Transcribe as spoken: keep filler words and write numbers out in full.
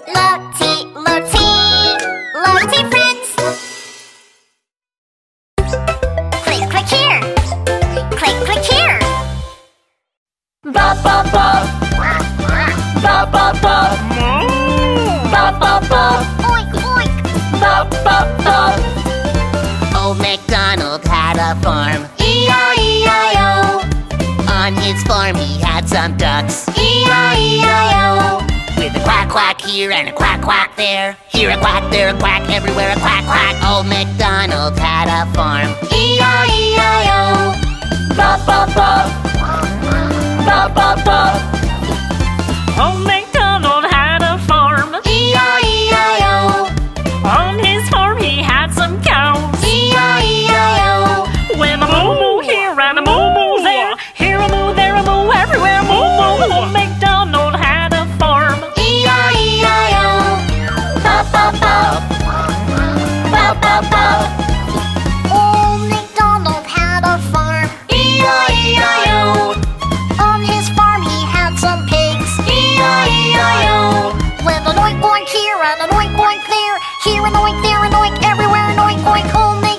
Lotty, Lotty, Lotty friends. Click, click here. Click, click here. Bop, bop, bop. Bop, bop, bop. Bop, bop, bop. Oink, oink. Bop, bop, bop. Old MacDonald had a farm, E I E I O. on his farm he had some ducks, E I E I O. with a quack quack here and a quack quack there. Here a quack, there a quack, everywhere a quack quack. Old MacDonald had a farm, E I E I O. Bop, bop, bop. Bop, bop, bop. Old MacDonald had a farm, E I E I O. on his farm he had some cows, E I E I O. with a moo moo here and a moo moo there. Here a moo, there a moo, everywhere moo moo. Old MacDonald had a farm, E I E I O. Bop, bop, bop. Bop, bop, bop. Old MacDonald had a farm. E I E I O. On his farm he had some pigs. E I E I O. With an oink oink here and an oink oink there. Here an oink, there an oink, everywhere an oink oink. Old